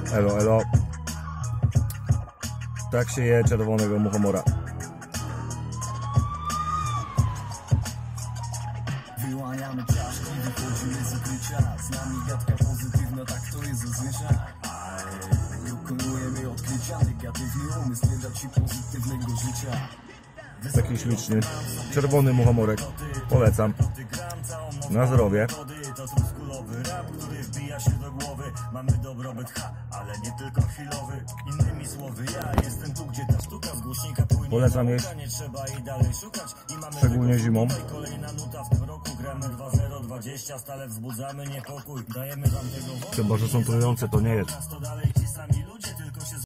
Elo, elo. Tak się je czerwonego muchomora. Wyłaniamy czaszki, wychodzimy z ukrycia. Z nami gadka pozytywna, tak to jest zazwyczaj. Dokonujemy odkrycia, negatywny umysł nie da ci pozytywnego życia. Taki śliczny, czerwony muchomorek. Polecam. Na zdrowie. Mamy dobrobyt, ale nie tylko chwilowy. Innymi słowy, ja jestem tu, gdzie ta sztuka z głośnika płynie. Polecam jeść. Nie trzeba jej dalej szukać. Szczególnie zimą. Kolejna nuta w tym roku. Gramy 2-0-20, stale wzbudzamy niepokój. Dajemy wam tego. Chyba że są trujące, to nie jest. To dalej ci sami